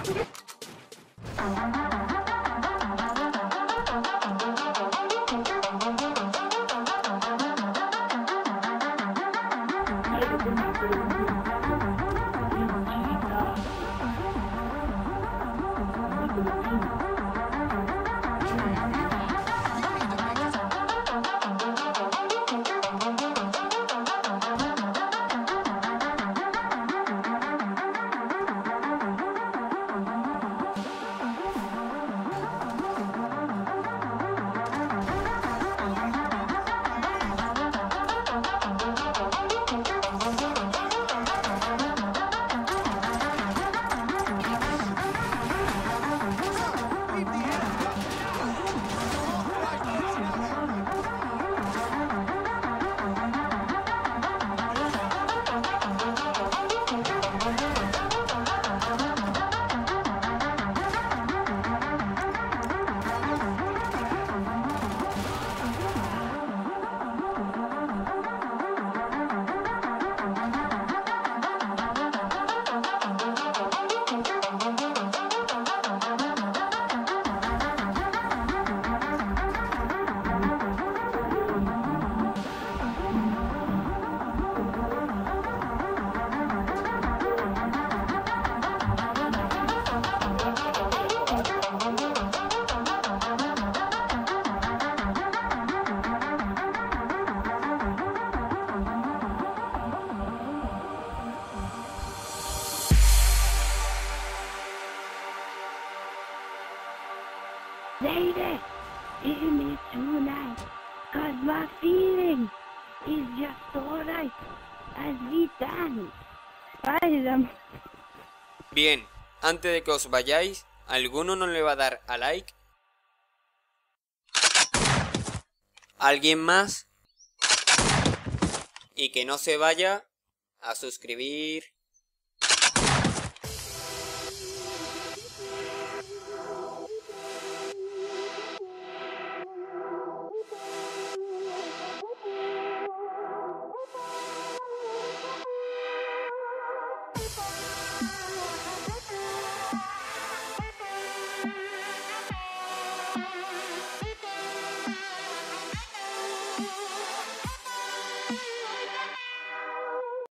Lady, give me tonight, 'cause my feeling is just alright as we dance. Bailamos. Bien, antes de que os vayáis, ¿alguno no le va a dar a like? ¿Alguien más? Y que no se vaya a suscribir.